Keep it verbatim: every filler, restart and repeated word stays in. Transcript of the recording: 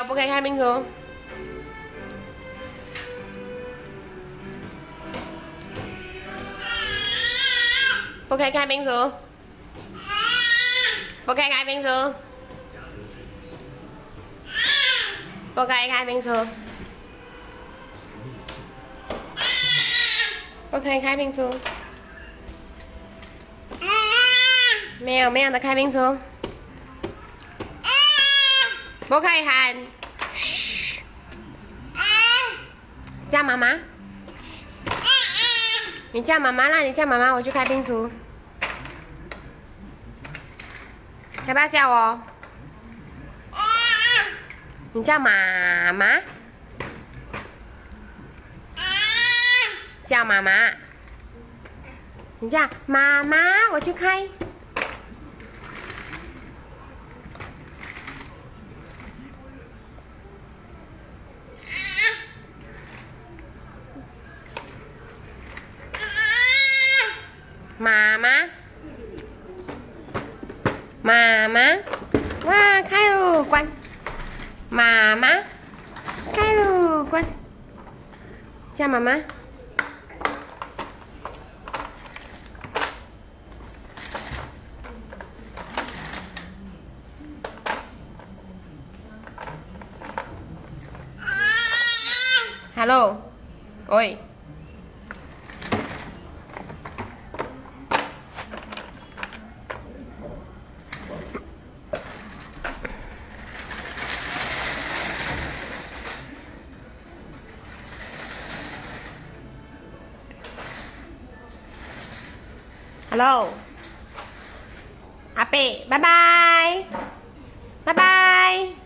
不可以开冰橱。不可以开冰橱。不可以开冰橱。不可以开冰橱。不可以开冰橱。没有没有的开冰橱。不可以喊。嘘。叫妈妈。你叫妈妈啦！你叫妈妈，我去开冰橱。要不要叫我？你叫妈妈。叫妈妈。你叫妈妈，我去开。妈妈，妈妈，哇，开了关，妈妈，开了关，叫妈妈。Hello， 喂。Hello， 阿贝，拜拜，拜拜。